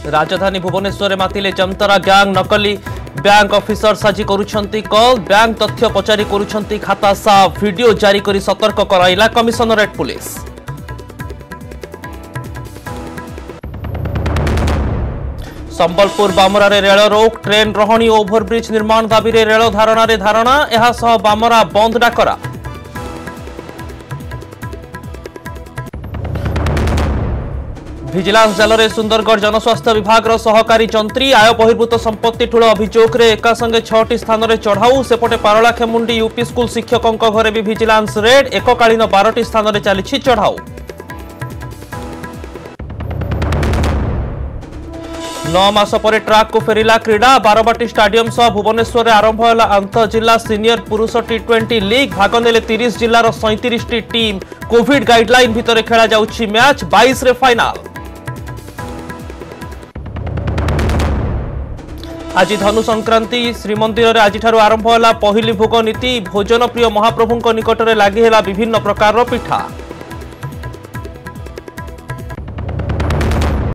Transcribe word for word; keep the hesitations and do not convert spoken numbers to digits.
राजधानी भुवनेश्वर में मातिले जमतरा गैंग नकली बैंक ऑफिसर साजी करुछंती कॉल बैंक तथ्य पचारि करुछंती खाता साफ वीडियो जारी करी सतर्क कराइला कमिशनरेट पुलिस। संबलपुर बामरा रे रेल रोक ट्रेन रहणी ओभरब्रिज निर्माण दाबी रे रेल धारणा रे धारणा एहा सह बामरा बंद डाकरा। विजिलेंस जाल में सुंदरगढ़ जनस्वास्थ्य विभाग सहकारी जंत्री आय बहिर्भूत संपत्ति ठूल अभियोग रे एका संगे छटी स्थान में चढ़ाऊ सेपटे पारलाखेमुंडी यूपी स्कूल शिक्षकों घरे भी विजिलेंस रेड एककालीन बारटी स्थान में चली चढ़ाऊ। नौ मास पर ट्राक को फेरिला क्रीड़ा बारवाटी स्टाडियम सह भुवनेश्वर आरंभ है अंतर जिला सीनियर पुरुष टी ट्वेंटी लीग भाग ने तीस जिलार सैंतीस टीम कोविड गाइडलाइन भितर खेला जाउछि मैच बाईस रे फाइनाल। आज धनु संक्रांति श्रीमंदिर आज आरंभ है पहिली भोग नीति भोजन प्रिय महाप्रभु निकट में लगी है विभिन्न प्रकार पिठा।